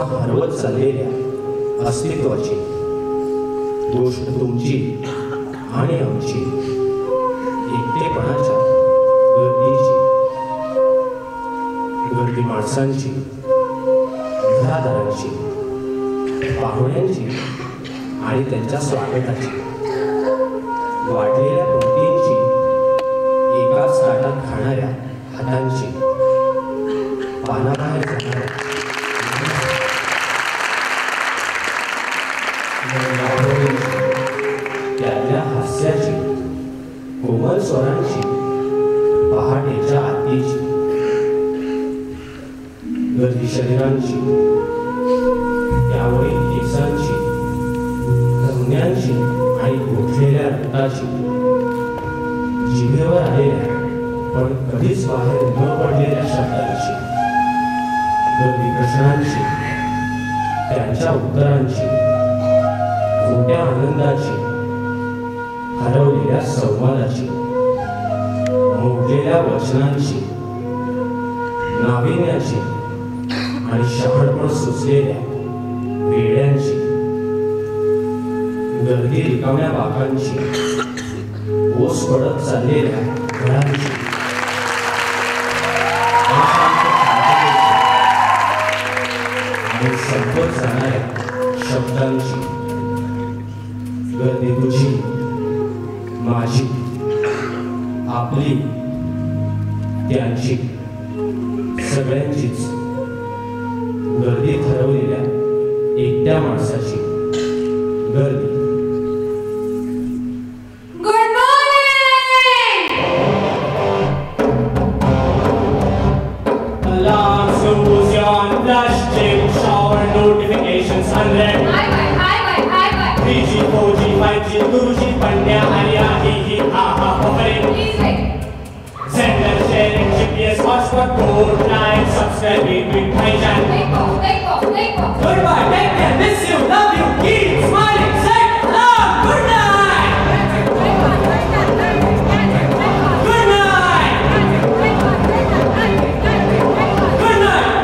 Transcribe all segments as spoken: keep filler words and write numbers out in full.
हरवत चाललेल्या अस्तित्वाची गोष्ट तुमची आणि आमची एकटेपणाच्या गर्दीची, गर्दी माणसांची, घरादारांची, पाहुण्यांची आणि त्यांच्या स्वागताची, वाढलेल्या पंक्तींची, एकाच ताटात खाणाऱ्या हातांची, पानाबाहेर जाणाऱ्या त्यातल्या हास्याची, कोमल स्वरांची, पहाटेच्या आरतीची, गर्दी शरीरांची, त्यावरील केसांची, धमन्यांची आणि गोठलेल्या रक्ताची, जिभेवर आलेल्या पण कधीच बाहेर न पडलेल्या शब्दांची, गर्दी प्रश्नांची, त्यांच्या उत्तरांची, खोट्या आनंदाची, हरवलेल्या संवादाची, मोडलेल्या वचनांची, नाविन्याची आणि शहाणपण सुचलेल्या वेड्यांची, गर्दी रिकाम्या बाकांची, ओस पडत चाललेल्या घरांची, आणि संपत जाणाऱ्या शब्दांची, गर्दी तुझी, माझी, आपली, त्यांची, सगळ्यांचीच, गर्दी ठरवलेल्या एकट्या माणसाची गर्दी. Goodbye, take care, miss you, love you, keep smiling, say love, good night. Good night. Good night.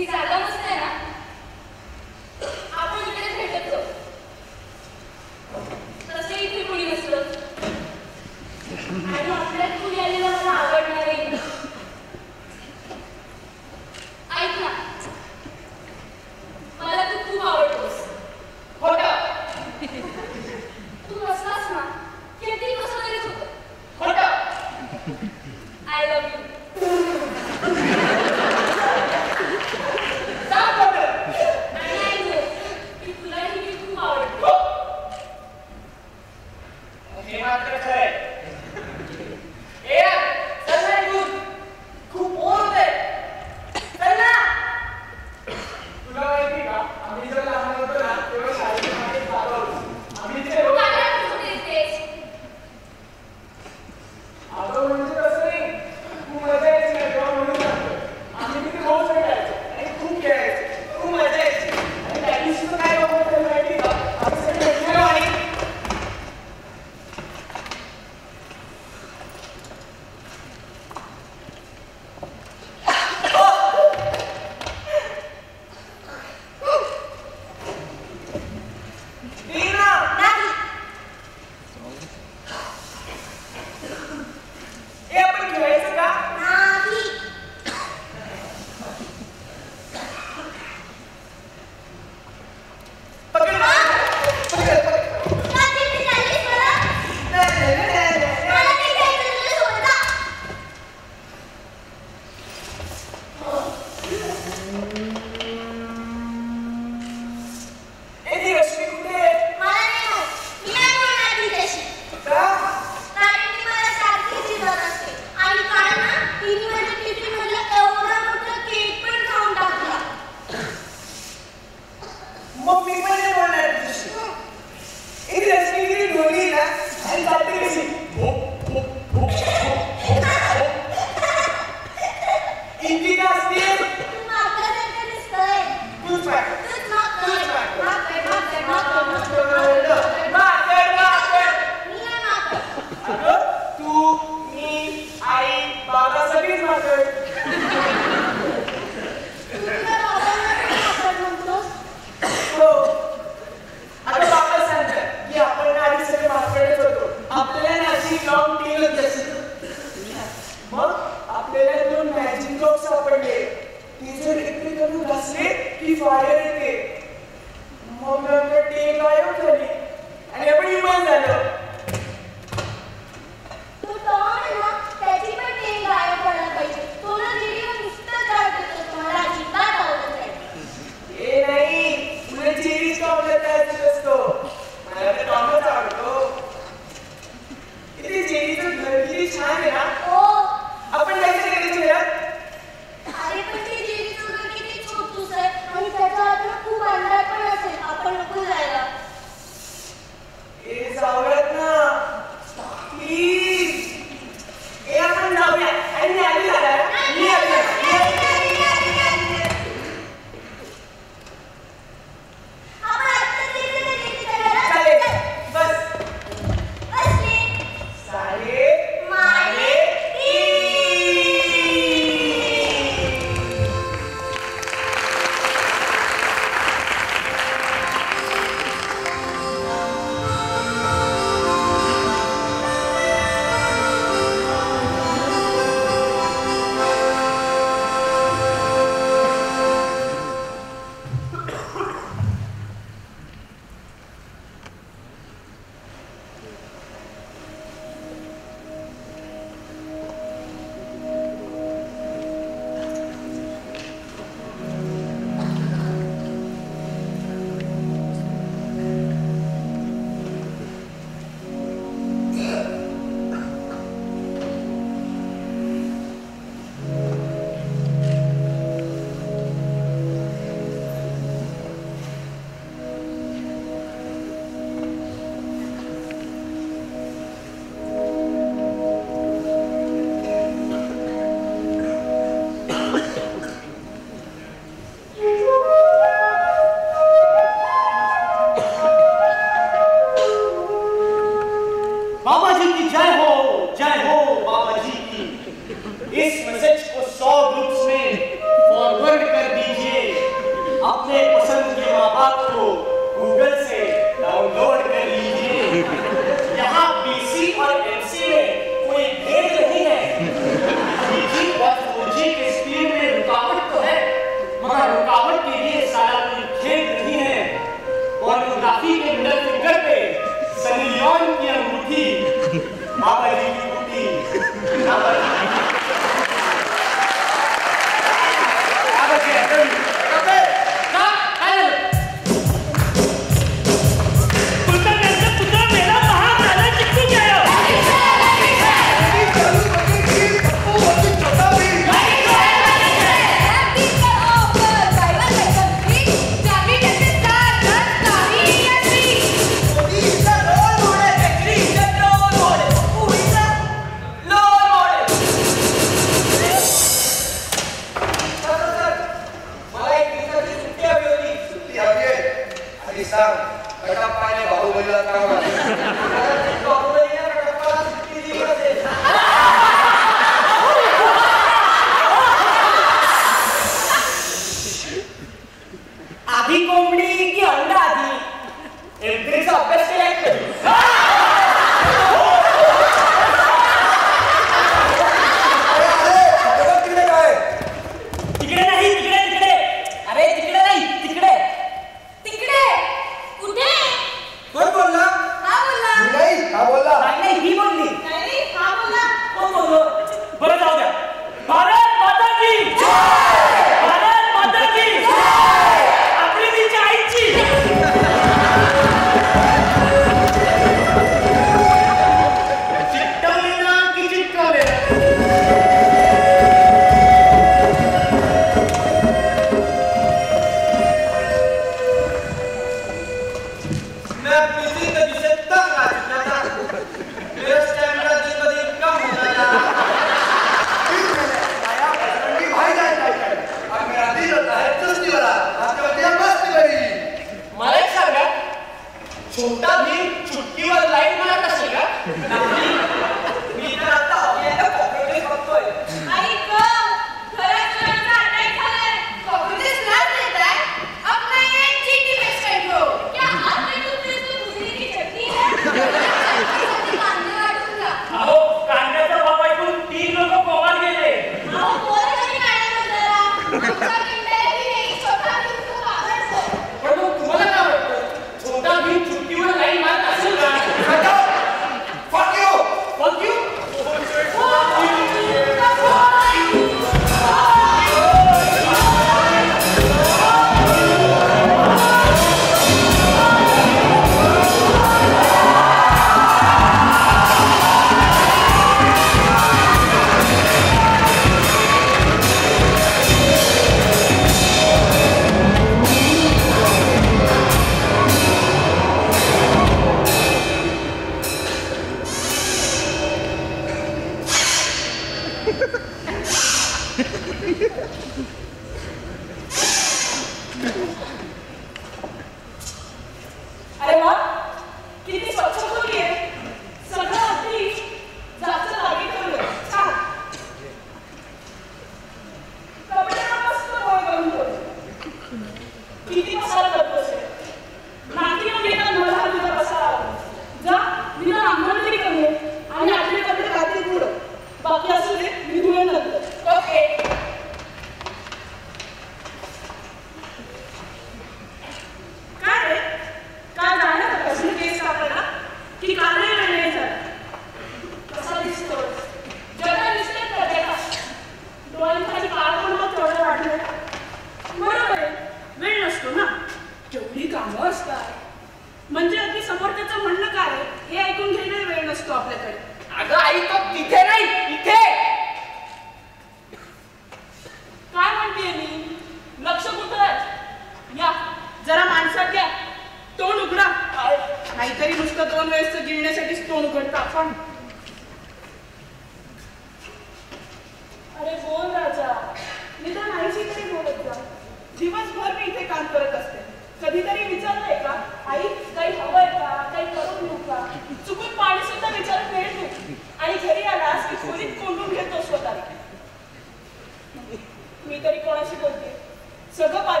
ती जागा मस्त आहे ना, आपण इकडे भेटत जाऊ. तसे इथे कोणी नसलं आणि आपल्यात कुणी आलेलं मला आवडणारही नाही. ऐक ना, मला तू खूप आवडतोस. खोटं. तू नसलास ना किती कसं तरीच होतं. खोटं. I love you. सांग खोटं. आणि आय नो की तुलाही मी खूप आवडते. हो. हे मात्र खरंय. ए यार, चल ना इथून. खूप बोर होतंय. चल ना. तुला माहिती का, आम्ही जर लहान होतो ना तेव्हा शाळेच्या मागे जागा होती. आम्ही तिथे तू काय करत होतेस तेच? अगं म्हणजे तसं नाही, खूप मजा यायची ना तेव्हा म्हणून सांगतो. आम्ही तिथे रोज भेटायचो आणि खूप खेळायचो. खूप मजा यायची. आणि त्या दिवशी तर काय गप्पा होतं माहिती का, आम्ही सगळे भेटलेलो आणि टीना, ए आपण खेळायचं का? पकड ना. पकड, पकड. नाही, नाही, नाही, नाही, नाही. ए ती रश्मी कुठे आहे? का? मग मी पण नाही बोलणार तुझ्याशी. ए ती रश्मी किती ढोली आहे ना, आणि जाते कशी? भोप, भोप, भोप, भोप, भोप, भोप. इतकी का असते? तूच मार. तूच मार. माकड, माकड. अगं, तू, मी, आई, बाबा सगळीच माकड. हो. आता बाबा सांगतात की आपण ना आधी सगळे माकडच होतो. आपल्याला ना अशी लॉंग टेलच असते. मग आपल्याला दोन मॅजिक डॉग सापडले. ते जर एकमेकांना घासले की फायर येते. मग नंतर टेल गायब झाली आणि आपण विमान झालं. ए नाही, तुला चेरीज टॉमलेट खायचं असतो. मला तर टॉमच आवडतो. इथे चेरीचं घर किती छान आहे ना. आपण जायचं का त्याच्या घरात? ए जाऊयात ना.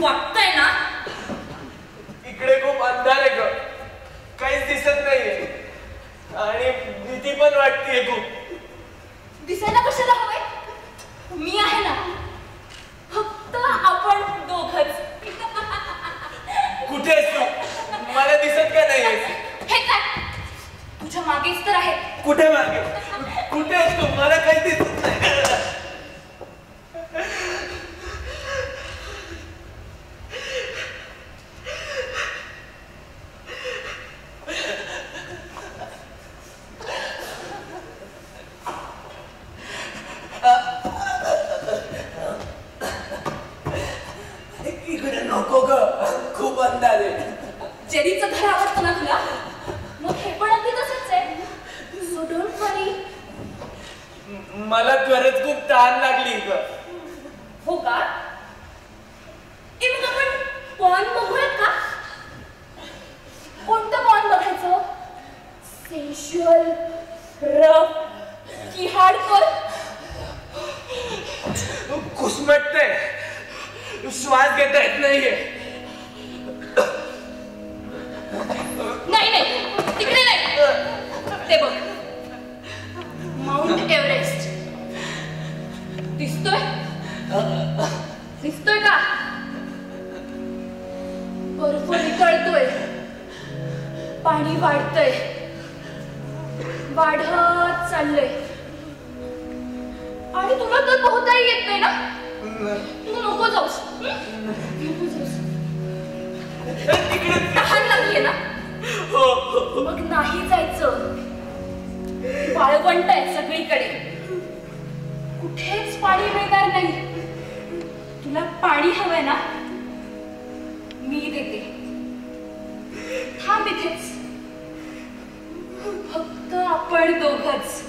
वाटतंय ना? इकडे खूप अंधार आहे ग, काहीच दिसत नाहीये आणि भीती पण वाटतेय खूप. दिसायला कशाला हवंय? मी आहे ना, फक्त आपण दोघच. कुठे आहेस तू? मला दिसत का नाहीयेस? हे काय? तुझ्या मागेच तर आहे. कुठे मागे? कुठे आहेस तू? मला काही दिसत नाही. इकडे नको ग, खूप अंधार आहे. जेरीचं घर आवडतं ना तुला? मग हे पण अगदी तसंच आहे. So don't worry. मला खरंच खूप तहान लागली ग. हो का? ए मग आपण पॉन बघूयात का? कोणतं पॉन बघायचं? सेन्शुअल, रफ की हार्डकोर? कुसमटतंय, श्वास घेता येत नाहीये. नाही नाही, तिकडे नाही. ते बघ, माउंट एव्हरेस्ट दिसतोय? दिसतोय का? बर्फ निकळतोय, पाणी वाढतंय, वाढत चाललंय. आणि तुला तर पोहताही येत नाही ना? तू नको जाऊस, नको जाऊस. तहान लागलीये ना? मग नाही जायचं. वाळवंट आहे सगळीकडे, कुठेच पाणी मिळणार नाही. तुला पाणी हवंय ना? मी देते. थांब इथेच, फक्त आपण दोघच.